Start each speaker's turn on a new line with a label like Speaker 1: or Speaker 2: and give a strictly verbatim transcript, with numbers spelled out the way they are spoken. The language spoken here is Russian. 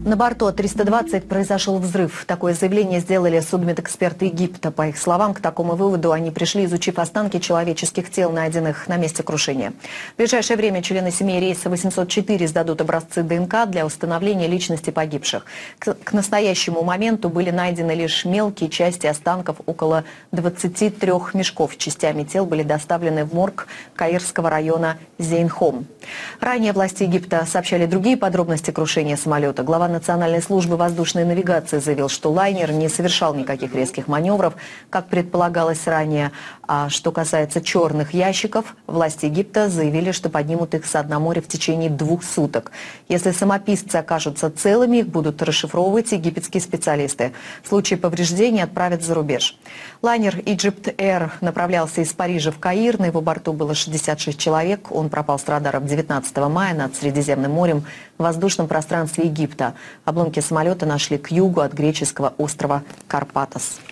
Speaker 1: На борту А триста двадцать произошел взрыв. Такое заявление сделали судмедэксперты Египта. По их словам, к такому выводу они пришли, изучив останки человеческих тел, найденных на месте крушения. В ближайшее время члены семей рейса восемьсот четыре сдадут образцы ДНК для установления личности погибших. К, к настоящему моменту были найдены лишь мелкие части останков, около двадцати трёх мешков. Частями тел были доставлены в морг Каирского района Зейнхом. Ранее власти Египта сообщали другие подробности крушения самолета. Глава Национальной службы воздушной навигации заявил, что лайнер не совершал никаких резких маневров, как предполагалось ранее. А что касается черных ящиков, власти Египта заявили, что поднимут их со дна моря в течение двух суток. Если самописцы окажутся целыми, их будут расшифровывать египетские специалисты. В случае повреждений отправят за рубеж. Лайнер Egypt Air направлялся из Парижа в Каир. На его борту было шестьдесят шесть человек. Он пропал с радаров девятнадцатого мая над Средиземным морем в воздушном пространстве Египта. Обломки самолета нашли к югу от греческого острова Карпатос.